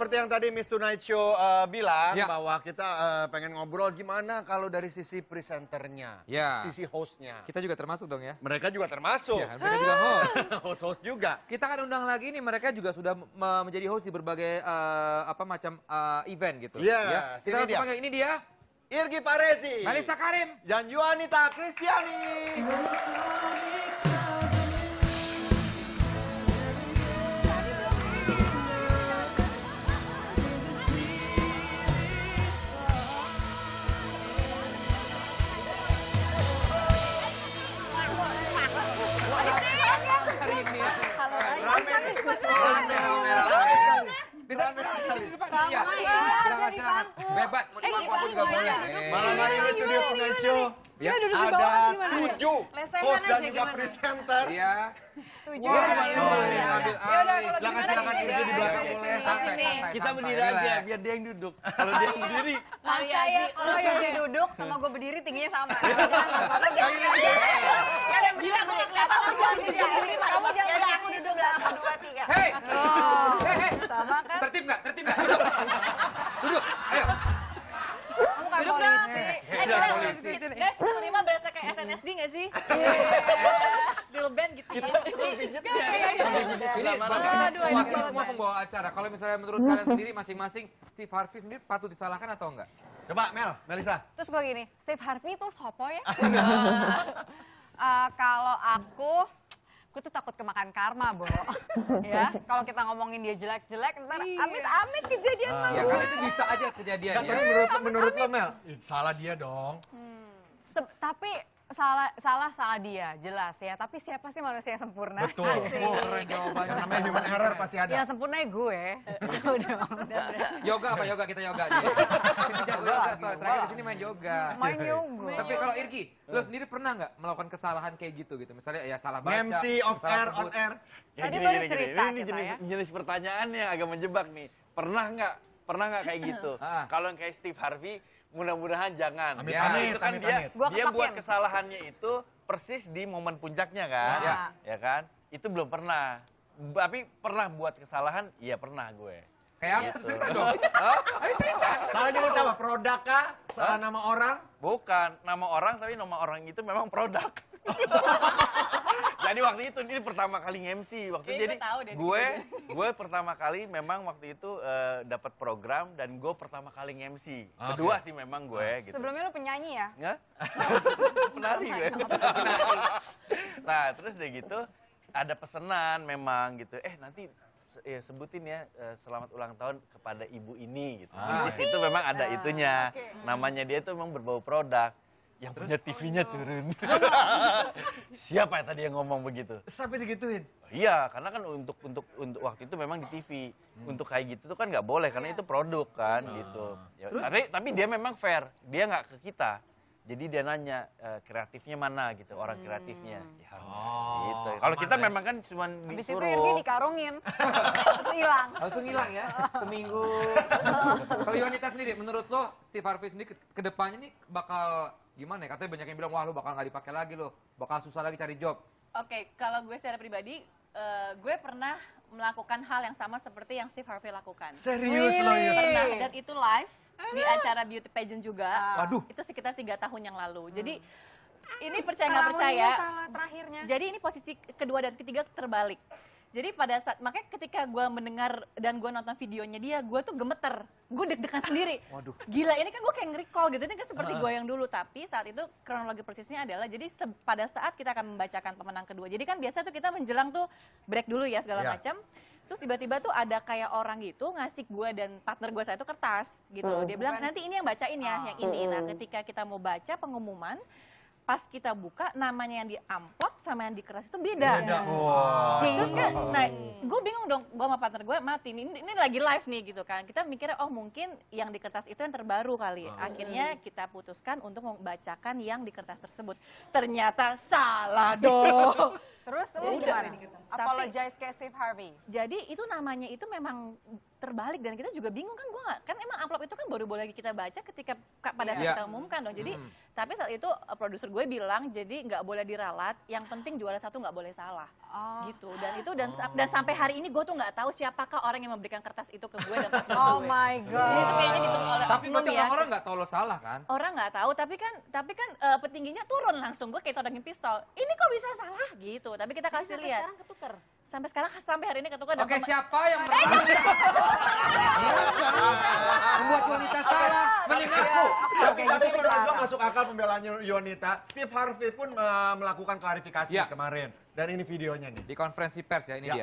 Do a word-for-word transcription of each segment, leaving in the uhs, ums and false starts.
seperti yang tadi Miss Tonight Show uh, bilang ya. bahwa kita uh, pengen ngobrol gimana kalau dari sisi presenternya, ya. sisi hostnya. Kita juga termasuk dong ya. Mereka juga termasuk. Ya, mereka juga host. Host-host juga. Kita akan undang lagi nih, mereka juga sudah menjadi host di berbagai uh, apa macam uh, event gitu. Iya, ya. Kita langsung panggil, ini dia. Irgi Paresi. Melissa Karim. Dan Yuanita Kristiani. Bebas, mau di bangku juga boleh. Malam hari ini Studio Tonight Show Ya. ada tujuh host dan juga gimana? presenter. Iya. Tujuh. Wah, ya, aduh, ya, ini ya. ambil Ya udah, alih. kalau Silakan, gimana silakan, di Irgi sini, di belakang di boleh. sini, Santai, di sini. santai, Kita santai, berdiri aja relax. biar dia yang duduk. Kalau dia yang berdiri, Masa ya, kalau yang dia duduk sama gue berdiri tingginya sama. Ayo, Ya udah, berdiri, berdiri. Kamu jangan berdiri, berdiri. Kamu jangan berdiri, aku duduk. Satu, dua, tiga. Hei, Oh, hei, hei. sama kan? Tertib nggak? Tertib nggak? Duduk. Duduk. Ayo. Kamu kayak Duduk dong. polisi. Eh, Iya, kita, polisi. guys, kita terima berasa kayak S N S D nggak sih? Girl band gitu ya. Ini Aduh, enak wakil banget. semua pembawa acara. Kalau misalnya menurut kalian sendiri masing-masing, Steve Harvey sendiri patut disalahkan atau enggak? Coba Mel, Melissa. Terus gue gini, Steve Harvey itu sopo ya? Eh, kalau aku, gue tuh takut kemakan karma, Bo. Ya, kalau kita ngomongin dia jelek-jelek, ntar amit-amit kejadian sama Ya gue. kan itu bisa aja kejadian Enggak, ya. tapi menurut menurut lo Mel, ih, salah dia dong. Se- tapi salah salah salah dia, jelas ya. Tapi siapa sih manusia yang sempurna? Betul. Asik. Oh, keren jawabannya. Yang namanya human error pasti ada. Yang sempurna ya gue. Udah, udah, udah. Yoga apa yoga kita yoga nih. Kita jago yoga soalnya terakhir di sini main yoga. Main yoga. Tapi kalau Irgi, lo sendiri pernah nggak melakukan kesalahan kayak gitu gitu? Misalnya ya salah baca. M C off salah air, on sebut. air. ya Tadi gini, baru gini, gini. cerita Ini kita jenis, ya. jenis pertanyaan yang agak menjebak nih. Pernah nggak? Pernah nggak kayak gitu? Ah. Kalau yang kayak Steve Harvey, mudah-mudahan jangan. Amit, Karena amit, itu kan amit, dia, amit. Gua dia ketok, buat Yan. kesalahannya itu persis di momen puncaknya kan, Ya. ya kan? Itu belum pernah. Tapi pernah buat kesalahan, iya pernah gue. Kayak apa? Cerita dong. Ayo cerita. Salah nyebut apa? Produk kah? Salah nama orang? Bukan nama orang, tapi nama orang itu memang produk. Jadi waktu itu ini pertama kali nge-M C waktu Kayaknya jadi gue tahu deh. gue gue pertama kali memang waktu itu eh, dapat program dan gue pertama kali nge-M C. Oke. Kedua sih memang gue gitu. Sebelumnya lu penyanyi ya? Ya? Penari gue. Nah, terus udah gitu ada pesanan memang gitu. Eh, nanti se- ya, sebutin ya eh, selamat ulang tahun kepada ibu ini gitu. Ah. Which is itu memang ada Ah, itunya. oke. Namanya dia tuh memang berbau produk. Yang punya T V-nya turun. Siapa yang tadi yang ngomong begitu? Sampai digituin. Iya, karena kan untuk untuk untuk waktu itu memang di T V. Untuk kayak gitu tuh kan nggak boleh karena itu produk kan gitu. Ya, tapi tapi dia memang fair. Dia nggak ke kita. Jadi dia nanya eh, kreatifnya mana gitu, orang kreatifnya. Ya, Oh, gitu. Kalau kita aman, ya? memang kan cuma Habis itu disuruh. Irgi dikarungin. Terus hilang. Langsung hilang ya, seminggu. Kalau Yonita sendiri, menurut lo Steve Harvey sendiri ke- ke depannya nih bakal gimana ya? Katanya banyak yang bilang, wah lo bakal nggak dipakai lagi lo, bakal susah lagi cari job. Oke, kalau gue secara pribadi, eh, gue pernah melakukan hal yang sama seperti yang Steve Harvey lakukan. Serius lo ya? Pernah, dan itu live di acara beauty pageant juga. Waduh. Itu sekitar tiga tahun yang lalu. Jadi ini percaya nggak Pengalaman percaya. dia salah terakhirnya. Jadi ini posisi kedua dan ketiga terbalik. Jadi pada saat, makanya ketika gue mendengar dan gue nonton videonya dia, gue tuh gemeter. Gue deg-degan sendiri. Waduh. Gila, ini kan gue kayak nge-recall gitu. Ini kan seperti gue yang dulu. Tapi saat itu kronologi persisnya adalah, jadi se- pada saat kita akan membacakan pemenang kedua. Jadi kan biasa tuh kita menjelang tuh break dulu ya segala Ya. macam. Terus tiba-tiba tuh ada kayak orang gitu ngasih gue dan partner gue saya itu kertas gitu loh. Dia bilang, nanti ini yang bacain ya, yang ini. Nah ketika kita mau baca pengumuman, pas kita buka namanya yang di amplop sama yang di kertas itu beda. Beda. Wah. Terus kan, nah gue bingung dong, gue sama partner gue mati, ini, ini lagi live nih gitu kan. Kita mikirnya, oh mungkin yang di kertas itu yang terbaru kali. Akhirnya kita putuskan untuk membacakan yang di kertas tersebut. Ternyata salah dong. Terus Ya lu udah. gimana? Apologize kayak Steve Harvey. Jadi itu namanya itu memang terbalik dan kita juga bingung kan, gue nggak kan emang amplop itu kan baru boleh kita baca ketika ka- pada saat Iya. kita umumkan dong. Jadi Hmm. tapi saat itu uh, produser gue bilang jadi nggak boleh diralat, yang penting juara satu nggak boleh salah. Oh. Gitu. Dan itu dan sa- dan sampai hari ini gue tuh nggak tahu siapakah orang yang memberikan kertas itu ke gue dan partner Oh gue. my god. Jadi itu kayaknya ditunggu oleh Tapi oknum berarti ya. orang-orang nggak tahu lo salah kan? Orang nggak tahu, tapi kan tapi kan eh, petingginya turun langsung, gue kayak todongin pistol. Ini kok bisa salah gitu. Tapi kita kasih lihat. Sekarang ketuker. Sampai sekarang sampai hari ini ketukar. dan Oke, pema- siapa yang membuat membuat wanita salah? Mending aku. Tapi, tapi gitu menurut gue sekarang. masuk akal pembelaan Yonita. Steve Harvey pun eh, melakukan klarifikasi Ya. kemarin. Dan ini videonya nih. Di konferensi pers ya, ini Ya. dia.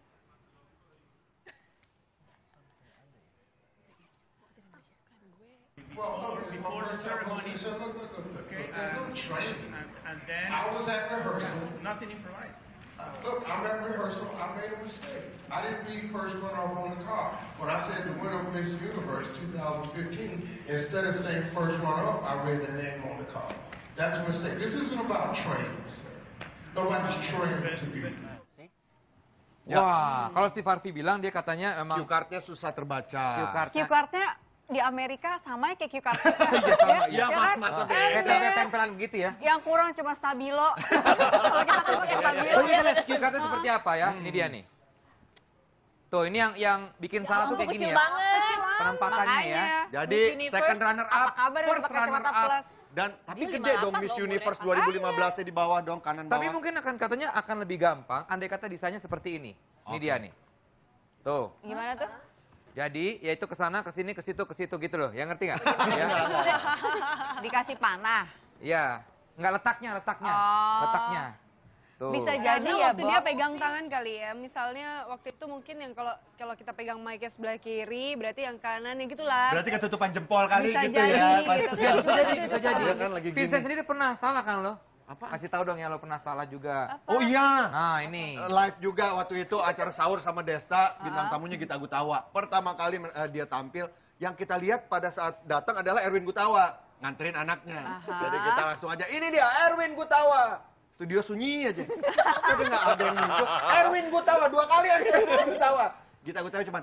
Well, look, before the ceremony, so look, look, look, look. Okay, There's no and, training. and, and then I was at rehearsal. nothing improvised. Uh, Look, I'm at rehearsal. I made a mistake. I didn't read first runner-up on the card. When I said the winner of Miss Universe twenty fifteen, instead of saying first runner-up, I read the name on the card. That's a mistake. This isn't about training, sir. Nobody's trained to be. Ya. Wah, kalau Steve Harvey bilang dia katanya memang Cue card-nya susah terbaca. cue card. Cue card-nya di Amerika sama ya kayak cue card kita. Iya, sama, Iya, Ya mas, kan? masa Eh, beda. Kayak tempelan begitu ya. Yang kurang cuma stabilo. Kalau kita kan pakai stabilo. Coba kita lihat cue cardnya seperti apa ya. Ini dia nih. Tuh, ini yang yang bikin salah tuh kayak gini kecil ya. banget. Penempatannya ya. Jadi Miss Universe, second runner up, apa kabar dengan first pakai runner kacamata up. plus? Dan tapi Dia gede lima dong delapan Miss loh Universe umurnya. dua ribu lima belas-nya di bawah dong, kanan bawah. Tapi mungkin akan katanya akan lebih gampang andai kata desainnya seperti ini. Ini Oke. dia nih. Tuh. Gimana tuh? Jadi ya itu ke sana, ke sini, ke situ, ke situ gitu loh. Ya ngerti nggak? Ya. Dikasih panah. Iya. Nggak letaknya, letaknya. Oh. Letaknya. Tuh. Bisa Karena jadi ya, waktu Bo. dia pegang tangan kali ya, misalnya waktu itu mungkin yang kalau kalau kita pegang mic-nya sebelah kiri, berarti yang kanan ya gitulah. Berarti ketutupan jempol kali Bisa gitu jadi ya. gitu. Bisa, bisa jadi, Itu bisa jadi. Dia kan lagi Vincent gini. sendiri pernah salah kan lo? Apa? Kasih tahu dong ya lo pernah salah juga. Oh iya. Nah ini. Live juga waktu itu acara sahur sama Desta, bintang tamunya Gita Gutawa. Pertama kali eh, dia tampil, yang kita lihat pada saat datang adalah Erwin Gutawa nganterin anaknya. Jadi kita langsung aja, ini dia Erwin Gutawa. Studio sunyi aja. Tapi nggak ada yang muncul. Erwin Gutawa dua kali ada Erwin Gutawa. Gita Gutawa cuman.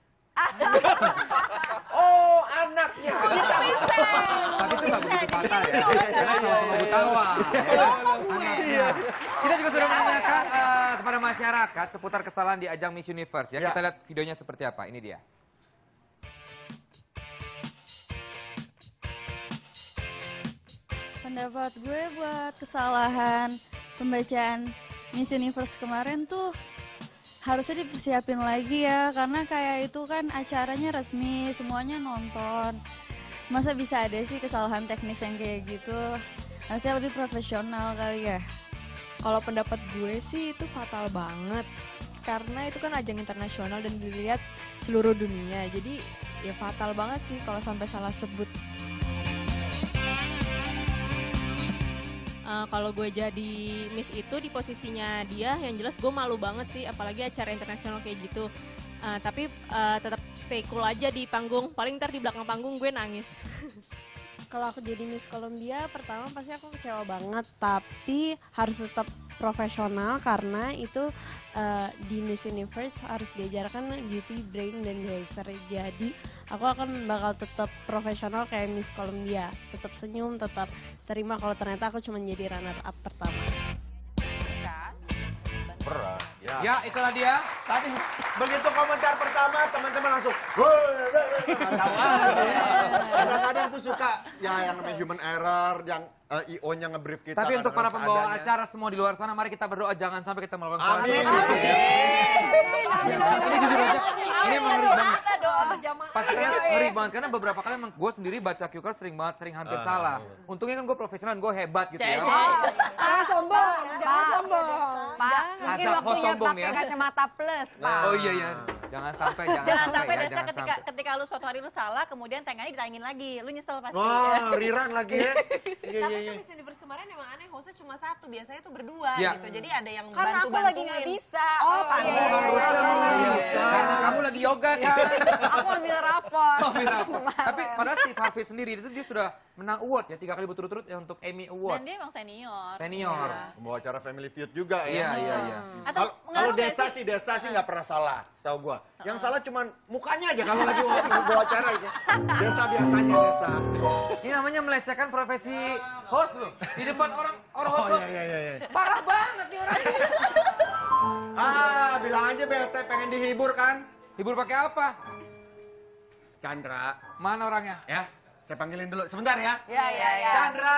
Oh anaknya. Tapi itu nggak begitu fatal ya. Karena sama-sama Gutawa. Anaknya. Kita juga sudah menanyakan eh, kepada masyarakat seputar kesalahan di ajang Miss Universe ya. Ya. Kita lihat videonya seperti apa. Ini dia. Pendapat gue buat kesalahan pembacaan Miss Universe kemarin tuh harusnya dipersiapin lagi ya, karena kayak itu kan acaranya resmi, semuanya nonton. Masa bisa ada sih kesalahan teknis yang kayak gitu? Harusnya lebih profesional kali ya. Kalau pendapat gue sih itu fatal banget. Karena itu kan ajang internasional dan dilihat seluruh dunia. Jadi ya fatal banget sih kalau sampai salah sebut. Uh, kalau gue jadi Miss itu di posisinya dia, yang jelas gue malu banget sih, apalagi acara internasional kayak gitu. Uh, tapi uh, tetap stay cool aja di panggung, paling ntar di belakang panggung gue nangis. Kalau aku jadi Miss Columbia, pertama pasti aku kecewa banget, tapi harus tetap profesional karena itu uh, di Miss Universe harus diajarkan beauty, brain, dan behavior. Jadi aku akan bakal tetap profesional kayak Miss Columbia, tetap senyum, tetap terima kalau ternyata aku cuma jadi runner up pertama. Berat. Ya. Ya itulah dia. Tadi begitu komentar pertama teman-teman langsung nggak tahu aja. Kadang-kadang tuh suka ya yang namanya human error, yang eh, I O-nya nge-brief kita. Tapi untuk para kadang-kadang pembawa seadanya. acara semua di luar sana, mari kita berdoa jangan sampai kita melakukan kesalahan. Amin. seperti itu, ya. Ini jujur aja, ini emang ngeri banget. Kita doa berjamaah. Pasti karena ngeri banget, karena beberapa kali emang gue sendiri baca Q card sering banget, sering hampir Ah, salah. iya. Untungnya kan gue profesional, gue hebat gitu ya. Jangan sombong, jangan sombong. Pak, mungkin Asal kau waktunya sombong pakai ya. kacamata plus, Pak. Oh iya iya, jangan sampai, jangan, Jangan sampai, sampai ya, Desta jangan ketika sampai. ketika lu suatu hari lu salah, kemudian tangannya ditayangin lagi, lu nyesel pasti. Wah, riran lagi ya. Iya, iya, iya. Miss Universe kemarin emang aneh, hostnya cuma satu, biasanya tuh berdua Iya. gitu. Jadi ada yang Karena aku bantu-bantuin. lagi nggak bisa. Oh, iya, iya, pantes. iya, iya, iya. Bisa. Karena kamu lagi yoga kan. Aku ambil rapor. Oh, ambil rapor. Tapi padahal Steve Harvey sendiri itu dia sudah menang award ya tiga kali berturut-turut ya untuk Emmy Dan Award. dia emang senior. Senior. Membawa acara Family Feud juga ya. Iya, iya, iya. Atau Kalau kalau ngaruh nggak Desta sih? sih, Desta sih nggak pernah salah, setahu gua. Yang salah cuman mukanya aja kalau lagi bawa acara gitu. Desta biasanya, Desta. Ini namanya melecehkan profesi host loh. Di depan orang orang host. Oh iya iya iya. Parah banget nih orang. Ah, bilang aja B L T pengen dihibur kan? Hibur pakai apa? Chandra. Mana orangnya? Ya, saya panggilin dulu. Sebentar ya. Iya, iya, iya. Chandra.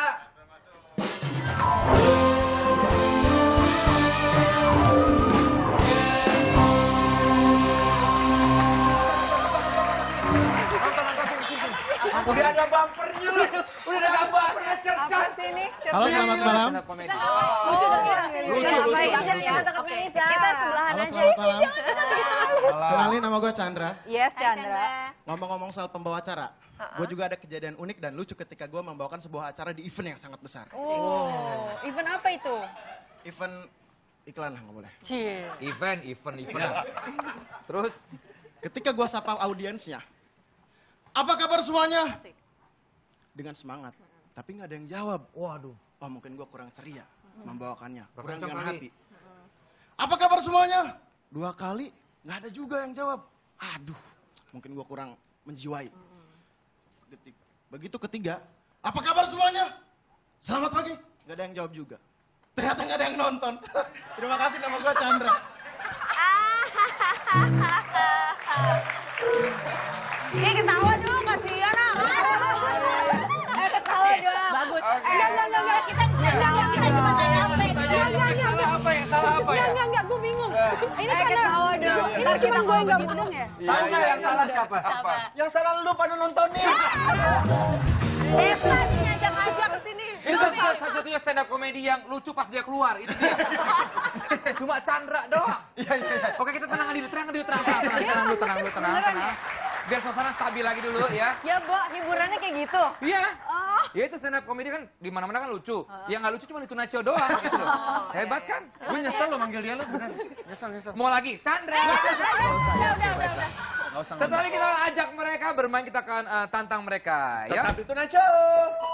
Udah ada bumpernya loh. Udah ada gambarnya, Apa sih ini? Halo, selamat malam. Lucu dong ya. Lucu, lucu. Jangan kita dekat Melisa. Kita sebelahan Halo, aja. selamat malam. Kenalin, nama gue Chandra. Yes, Chandra. Ngomong-ngomong soal pembawa acara, gue juga ada kejadian unik dan lucu ketika gue membawakan sebuah acara di event yang sangat besar. Oh, event apa itu? Event iklan lah, nggak boleh. Cie. Event, event, event. Terus Ketika gue sapa audiensnya, apa kabar semuanya? Dengan semangat, tapi nggak ada yang jawab. waduh. Oh, mungkin gue kurang ceria membawakannya, Kurang kurang kencang dengan kali. hati. Apa kabar semuanya? Dua kali, nggak ada juga yang jawab. Aduh, mungkin gue kurang menjiwai. Ketik- Begitu ketiga, apa kabar semuanya? Selamat pagi. Nggak ada yang jawab juga. Ternyata nggak ada yang nonton. Terima kasih, nama gue Chandra. Dia ketawa dong, kasihan ah. Eh, ketawa dong. Bagus. Eh, enggak, enggak, enggak, enggak. Kita, enggak, enggak, kita cuma tanya apa. Enggak, enggak, enggak. Salah apa yang salah apa ya? Enggak, enggak, enggak, gue bingung. Ini karena, ketawa dong. Ini cuma gue yang gak mudeng ya? Tanya yang salah siapa? Apa? Yang salah lu pada nontonnya. Desta nih ngajak-ngajak ke sini. Itu satu- satu-satunya stand up komedi yang lucu pas dia keluar, itu dia. Cuma Chandra doang. Iya iya iya. Oke, kita tenang dulu, tenang dulu, tenang, tenang, tenang, tenang dulu, tenang dulu, tenang, tenang. Biar suasana stabil lagi dulu ya. Ya, Bo, hiburannya kayak gitu. Iya. Oh. Ya itu stand up komedi kan di mana-mana kan lucu. Yang nggak lucu cuma itu Nacio doang gitu loh. Hebat kan? Gue nyesel lo manggil dia lo bener. Nyesel nyesel. Mau lagi, Chandra. Udah, udah, udah, udah. Gak usah Setelah ini kita ajak mereka bermain, kita akan eh, tantang mereka ya. Tetap itu Nacho.